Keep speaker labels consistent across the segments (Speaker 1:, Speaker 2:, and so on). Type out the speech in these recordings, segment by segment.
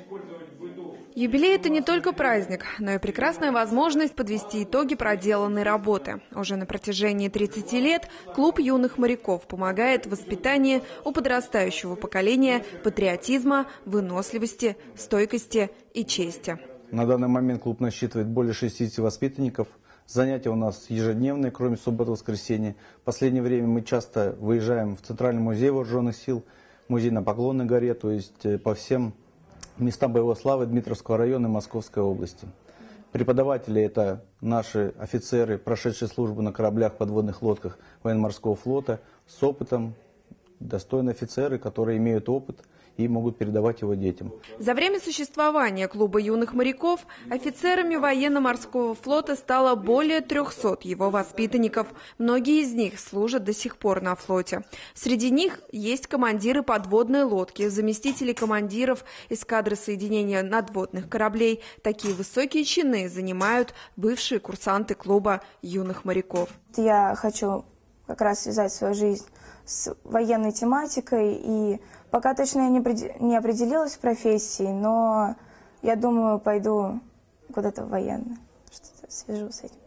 Speaker 1: Юбилей – это не только праздник, но и прекрасная возможность подвести итоги проделанной работы. Уже на протяжении 30 лет клуб юных моряков помогает в воспитании у подрастающего поколения патриотизма, выносливости, стойкости и чести.
Speaker 2: На данный момент клуб насчитывает более 60 воспитанников. Занятия у нас ежедневные, кроме субботы и воскресенья. В последнее время мы часто выезжаем в Центральный музей вооруженных сил, музей на Поклонной горе, то есть по всем местам боевой славы Дмитровского района и Московской области. Преподаватели – это наши офицеры, прошедшие службу на кораблях, подводных лодках военно-морского флота, с опытом, достойные офицеры, которые имеют опыт и могут передавать его детям.
Speaker 1: За время существования клуба юных моряков офицерами военно-морского флота стало более 300 его воспитанников. Многие из них служат до сих пор на флоте. Среди них есть командиры подводной лодки, заместители командиров эскадры соединения надводных кораблей. Такие высокие чины занимают бывшие курсанты клуба юных моряков.
Speaker 3: Я хочу как раз связать свою жизнь с военной тематикой, и пока точно я не определилась в профессии, но я думаю, пойду куда-то в военное, что-то свяжу с этим.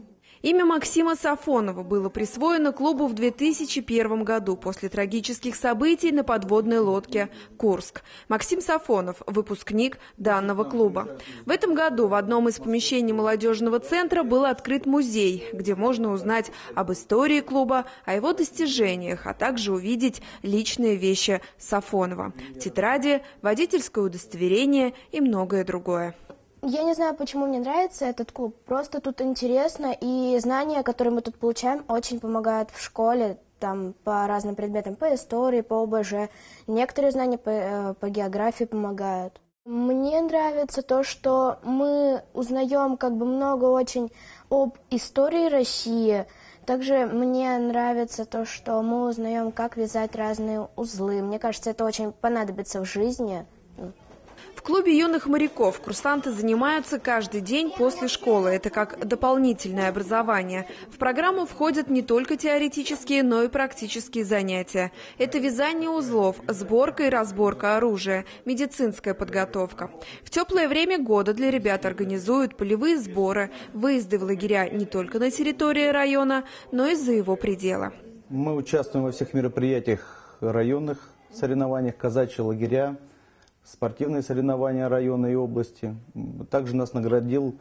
Speaker 1: Имя Максима Сафонова было присвоено клубу в 2001 году после трагических событий на подводной лодке «Курск». Максим Сафонов – выпускник данного клуба. В этом году в одном из помещений молодежного центра был открыт музей, где можно узнать об истории клуба, о его достижениях, а также увидеть личные вещи Сафонова – тетради, водительское удостоверение и многое другое.
Speaker 4: Я не знаю, почему мне нравится этот клуб. Просто тут интересно, и знания, которые мы тут получаем, очень помогают в школе, там, по разным предметам, по истории, по ОБЖ. Некоторые знания по географии помогают. Мне нравится то, что мы узнаем много очень об истории России. Также мне нравится то, что мы узнаем, как вязать разные узлы. Мне кажется, это очень понадобится в жизни.
Speaker 1: В клубе юных моряков курсанты занимаются каждый день после школы. Это как дополнительное образование. В программу входят не только теоретические, но и практические занятия. Это вязание узлов, сборка и разборка оружия, медицинская подготовка. В теплое время года для ребят организуют полевые сборы, выезды в лагеря не только на территории района, но и за его пределы.
Speaker 2: Мы участвуем во всех мероприятиях районных соревнованиях, казачьи лагеря, спортивные соревнования района и области. Также нас наградил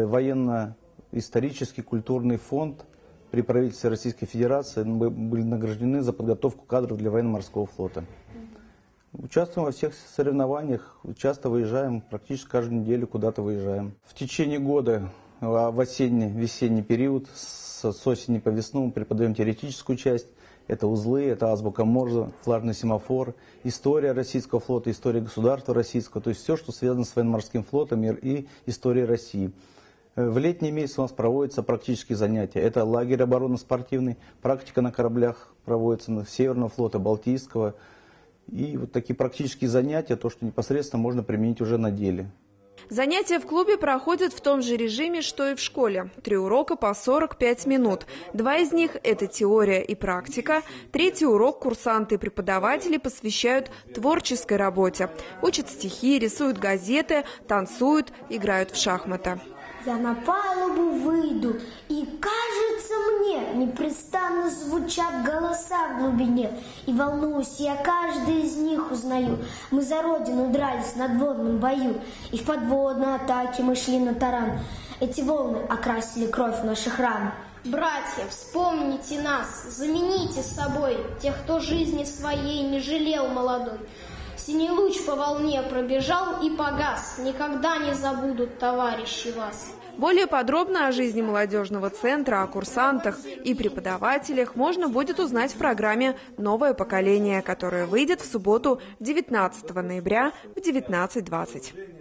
Speaker 2: военно-исторический культурный фонд при правительстве Российской Федерации. Мы были награждены за подготовку кадров для военно-морского флота. Участвуем во всех соревнованиях, часто выезжаем, практически каждую неделю куда-то выезжаем. В течение года, в осенне-весенний период, с осени по весну мы преподаем теоретическую часть. Это узлы, это азбука Морзе, флажный семафор, история российского флота, история государства российского, то есть все, что связано с военно-морским флотом и историей России. В летние месяцы у нас проводятся практические занятия. Это лагерь оборонно-спортивный, практика на кораблях проводится Северного флота, Балтийского. И вот такие практические занятия, то, что непосредственно можно применить уже на деле.
Speaker 1: Занятия в клубе проходят в том же режиме, что и в школе. 3 урока по 45 минут. 2 из них – это теория и практика. 3-й урок курсанты и преподаватели посвящают творческой работе. Учат стихи, рисуют газеты, танцуют, играют в шахматы.
Speaker 5: Я на палубу выйду, и кажется мне, непрестанно звучат голоса в глубине. И волнуюсь, я каждый из них узнаю. Мы за родину дрались в надводном бою, и в подводной атаке мы шли на таран. Эти волны окрасили кровь наших ран.
Speaker 6: Братья, вспомните нас, замените собой тех, кто жизни своей не жалел молодой. Синий луч по волне пробежал и погас. Никогда не забудут товарищи вас.
Speaker 1: Более подробно о жизни молодежного центра, о курсантах и преподавателях можно будет узнать в программе «Новое поколение», которая выйдет в субботу 19 ноября в 19:20.